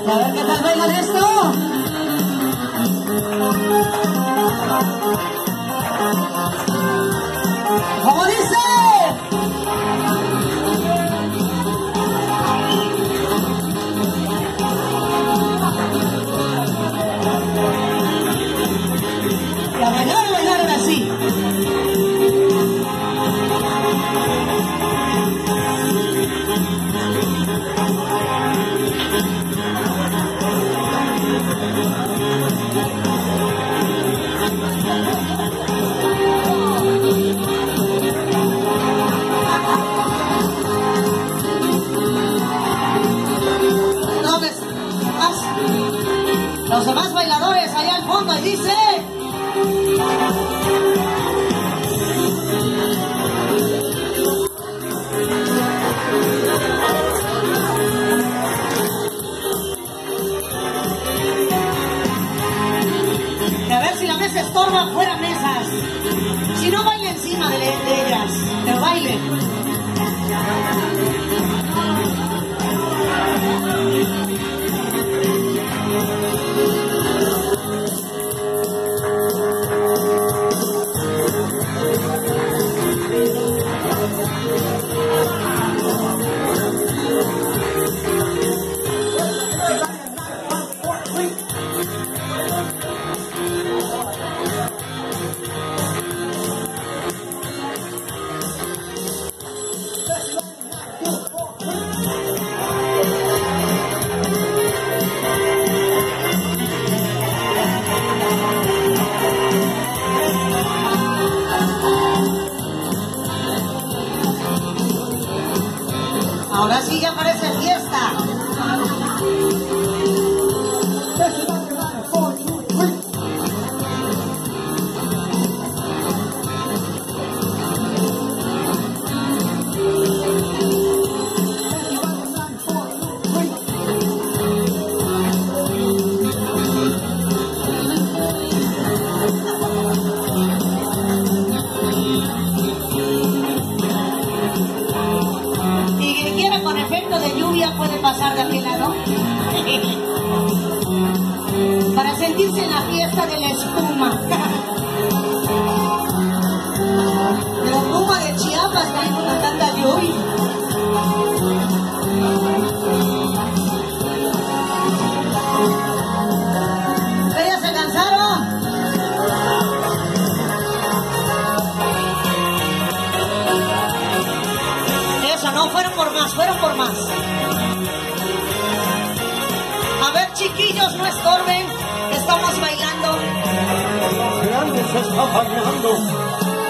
Y a ver qué tal bailan esto. ¿Cómo dice? Y a bailar ahora sí. Los demás bailadores allá al fondo y dice... A ver si la mesa estorba, fuera mesas. Si no, baile encima de ellas, pero baile. Ahora sí ya parece fiesta. Puede pasar de aquel lado para sentirse en la fiesta de la espuma. De la espuma de Chiapas cae una tanta lluvia. ¿Ustedes se cansaron? Eso, no fueron por más, fueron por más. A ver, chiquillos, no estorben, estamos bailando. Los grandes están bailando.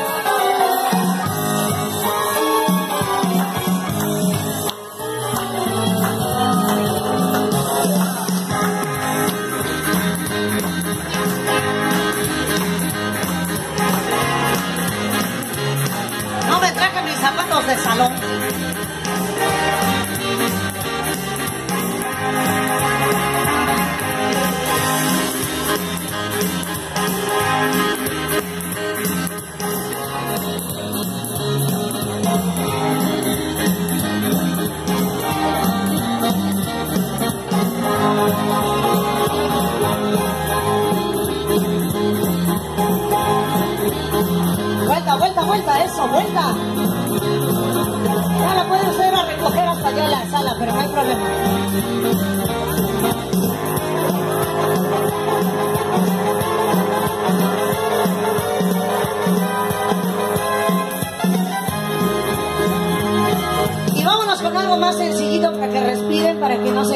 No me traje mis zapatos de salón. Vuelta, eso, vuelta. Ya la pueden hacer a recoger hasta allá en la sala, pero no hay problema. Y vámonos con algo más sencillito para que respiren, para que no se